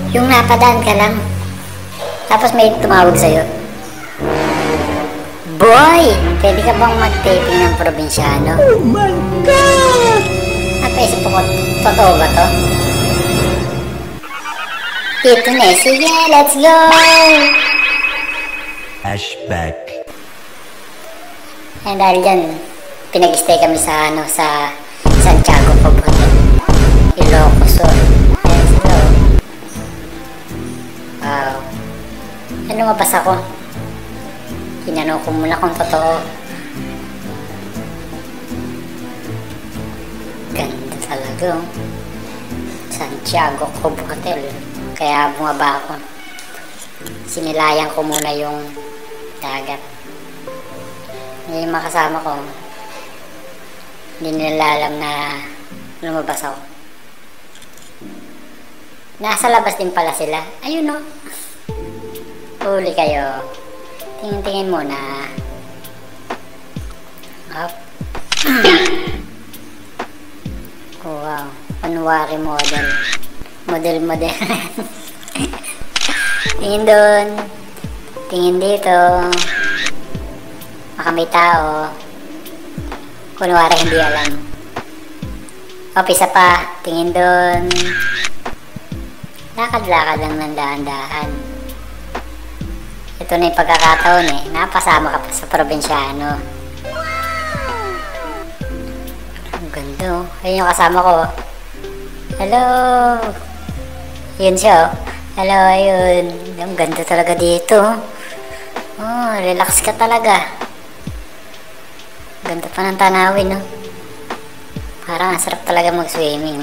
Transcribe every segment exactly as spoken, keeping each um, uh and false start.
Yung napadaan ka lang. Tapos may tumawag sa'yo. Boy! Pwede ka bang mag-taping ng probinsyano? Oh my God! Napaisip ako, totoo ba to? Ito na eh. Sige, let's go! Flashback. Eh dahil dyan, pinag-stay kami sa ano, sa Santiago Popote. Ilocos. Ayan sila. Wow. Ano mabas ako? Tinanong ko muna kung totoo. Ganda talaga. Oh. Santiago Popote. Kaya bumaba ako. Sinilayan ko muna yung dagat. Yung mga kasama ko, hindi nila alam na lumabas ako. Nasa labas din pala sila. Ayun no. Huli kayo. Tingin-tingin muna. Up. Oh, wow. Panwari model. Model-model. Tingin doon. Tingin dito. Baka may tao. Kunwari hindi alam. O, pisa pa. Tingin doon. Lakad-lakad lang ng dahan-dahan. Ito na yung pagkakataon eh. Napasama ka pa sa probinsyano. Ang ganda oh. Ayun yung kasama ko. Hello! Yun siya oh. Hello, ayun. Ang ganda talaga dito. Oh, relax ka talaga. Ganda pa ng tanawin no. Parang ang sarap talaga mag-swimming.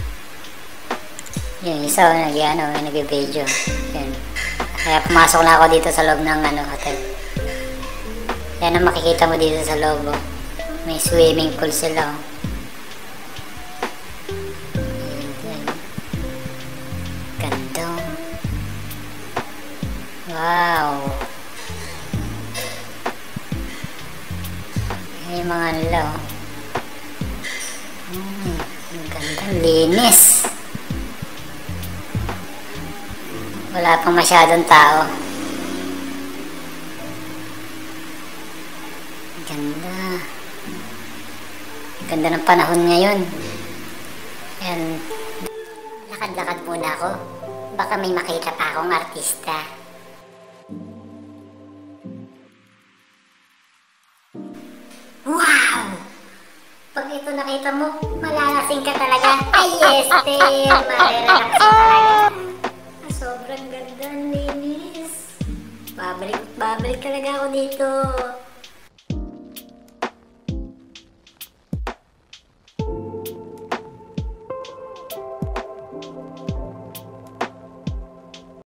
Yung isa oh, nag-ano, nag-video. Yun. Kaya pumasok na ako dito sa loob ng ano, hotel. Yan ang makikita mo dito sa loob. Oh. May swimming pool sila. Oh. Yan, yan. Ganda. Oh. Wow. Ay, mga nila. Oh. Hmm, ang ganda. Linis. Wala pang masyadong tao. Ganda. Ganda ng panahon ngayon. Ayan. Lakad-lakad muna ako. Baka may makita pa akong artista. Wow! Pag ito nakita mo, malalasing ka talaga. Ay, yes, dear. Marirelax ka talaga. Sobrang ganda, linis. Babalik, babalik talaga ako dito.